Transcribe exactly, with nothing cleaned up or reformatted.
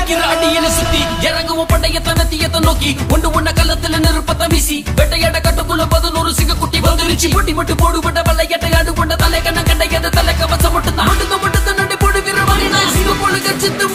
அடிக்கிற அடியில சுத்தி இறங்குவோம் பண்டைய நத்தியத்தை நோக்கி ஒன்று ஒன்ன கள்ளத்துல நெருப்பத்தை வீசி வெட்டையாட கட்டுக்குள்ள பதினோரு சிங்க குட்டி வந்துருச்சு பொட்டி மட்டும் போடுபட்ட வல்லையட்டை ஆடு கொண்ட தலை கண்ண கண்டையத தலை கவசம் மட்டும் தான் மட்டும் மட்டும் நடி போடுகிற வகை சிங்க பொழுது சித்து